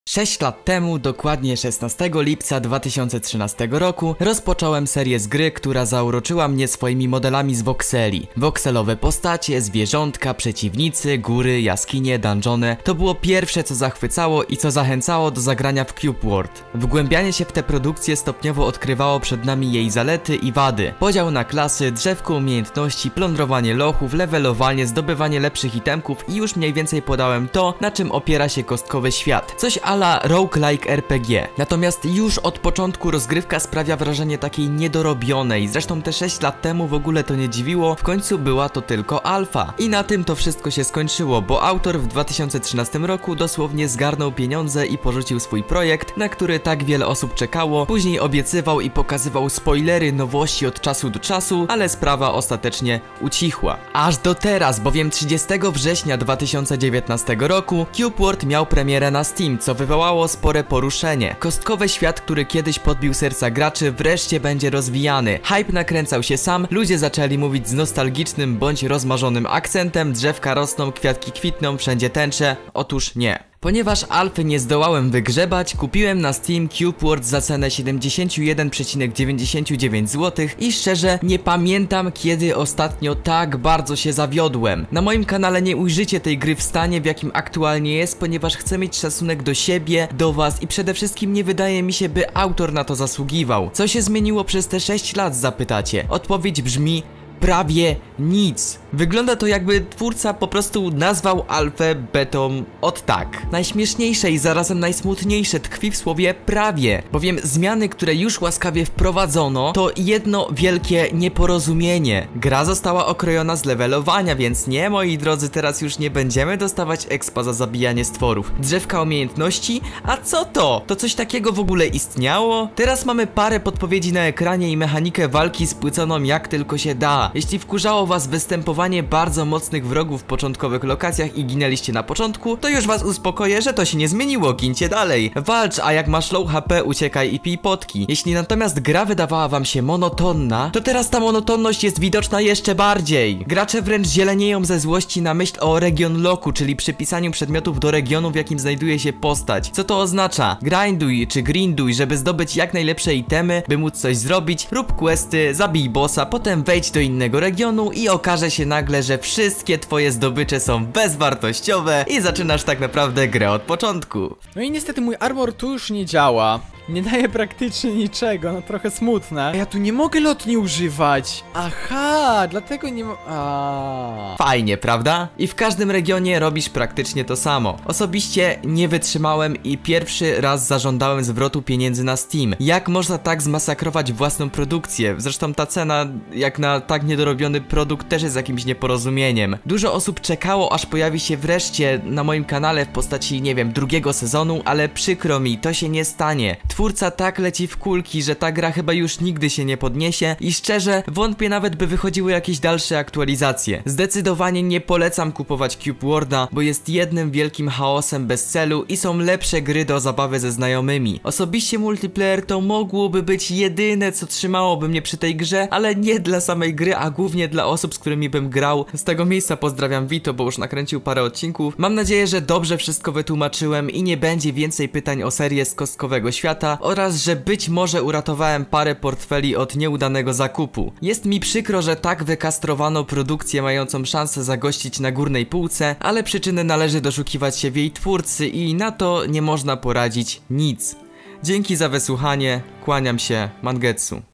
6 lat temu, dokładnie 16 lipca 2013 roku, rozpocząłem serię z gry, która zauroczyła mnie swoimi modelami z voxeli. Voxelowe postacie, zwierzątka, przeciwnicy, góry, jaskinie, dungeony. To było pierwsze, co zachwycało i co zachęcało do zagrania w Cube World. Wgłębianie się w tę produkcję stopniowo odkrywało przed nami jej zalety i wady. Podział na klasy, drzewko umiejętności, plądrowanie lochów, levelowanie, zdobywanie lepszych itemków i już mniej więcej podałem to, na czym opiera się kostkowy świat. Coś ala roguelike RPG. Natomiast już od początku rozgrywka sprawia wrażenie takiej niedorobionej. Zresztą te 6 lat temu w ogóle to nie dziwiło, w końcu była to tylko alfa. I na tym to wszystko się skończyło, bo autor w 2013 roku dosłownie zgarnął pieniądze i porzucił swój projekt, na który tak wiele osób czekało. Później obiecywał i pokazywał spoilery, nowości od czasu do czasu, ale sprawa ostatecznie ucichła. Aż do teraz, bowiem 30 września 2019 roku Cube World miał premierę na Steam, co wywołało spore poruszenie. Kostkowy świat, który kiedyś podbił serca graczy, wreszcie będzie rozwijany. Hype nakręcał się sam, ludzie zaczęli mówić z nostalgicznym bądź rozmarzonym akcentem, drzewka rosną, kwiatki kwitną, wszędzie tęcze. Otóż nie. Ponieważ alfy nie zdołałem wygrzebać, kupiłem na Steam Cube World za cenę 71,99 zł i szczerze nie pamiętam, kiedy ostatnio tak bardzo się zawiodłem. Na moim kanale nie ujrzycie tej gry w stanie, w jakim aktualnie jest, ponieważ chcę mieć szacunek do siebie, do was i przede wszystkim nie wydaje mi się, by autor na to zasługiwał. Co się zmieniło przez te 6 lat, zapytacie? Odpowiedź brzmi: prawie nic. Wygląda to, jakby twórca po prostu nazwał alfę betą od tak. Najśmieszniejsze i zarazem najsmutniejsze tkwi w słowie prawie, bowiem zmiany, które już łaskawie wprowadzono, to jedno wielkie nieporozumienie. Gra została okrojona z levelowania, więc nie, moi drodzy, teraz już nie będziemy dostawać expa za zabijanie stworów. Drzewka umiejętności? A co to? To coś takiego w ogóle istniało? Teraz mamy parę podpowiedzi na ekranie i mechanikę walki spłyconą jak tylko się da. Jeśli wkurzało was występowanie bardzo mocnych wrogów w początkowych lokacjach i ginęliście na początku, to już was uspokoję, że to się nie zmieniło, gincie dalej. Walcz, a jak masz low HP, uciekaj i pij potki. Jeśli natomiast gra wydawała wam się monotonna, to teraz ta monotonność jest widoczna jeszcze bardziej. Gracze wręcz zielenieją ze złości na myśl o region locku, czyli przypisaniu przedmiotów do regionu, w jakim znajduje się postać. Co to oznacza? Grinduj czy grinduj, żeby zdobyć jak najlepsze itemy, by móc coś zrobić, rób questy, zabij bossa, potem wejdź do innego regionu i okaże się nagle, że wszystkie twoje zdobycze są bezwartościowe i zaczynasz tak naprawdę grę od początku. No i niestety mój armor tu już nie działa. Nie daje praktycznie niczego, no trochę smutne. Ja tu nie mogę lotni używać. Aha, dlatego nie mo... Fajnie, prawda? I w każdym regionie robisz praktycznie to samo. Osobiście nie wytrzymałem i pierwszy raz zażądałem zwrotu pieniędzy na Steam. Jak można tak zmasakrować własną produkcję? Zresztą ta cena, jak na tak niedorobiony produkt, też jest jakimś nieporozumieniem. Dużo osób czekało, aż pojawi się wreszcie na moim kanale w postaci, nie wiem, drugiego sezonu, ale przykro mi, to się nie stanie. Twórca tak leci w kulki, że ta gra chyba już nigdy się nie podniesie i szczerze wątpię nawet, by wychodziły jakieś dalsze aktualizacje. Zdecydowanie nie polecam kupować Cube Worlda, bo jest jednym wielkim chaosem bez celu i są lepsze gry do zabawy ze znajomymi. Osobiście multiplayer to mogłoby być jedyne, co trzymałoby mnie przy tej grze, ale nie dla samej gry, a głównie dla osób, z którymi bym grał. Z tego miejsca pozdrawiam Vito, bo już nakręcił parę odcinków. Mam nadzieję, że dobrze wszystko wytłumaczyłem i nie będzie więcej pytań o serię z kostkowego świata oraz że być może uratowałem parę portfeli od nieudanego zakupu. Jest mi przykro, że tak wykastrowano produkcję mającą szansę zagościć na górnej półce, ale przyczyny należy doszukiwać się w jej twórcy i na to nie można poradzić nic. Dzięki za wysłuchanie, kłaniam się, Mangetsu.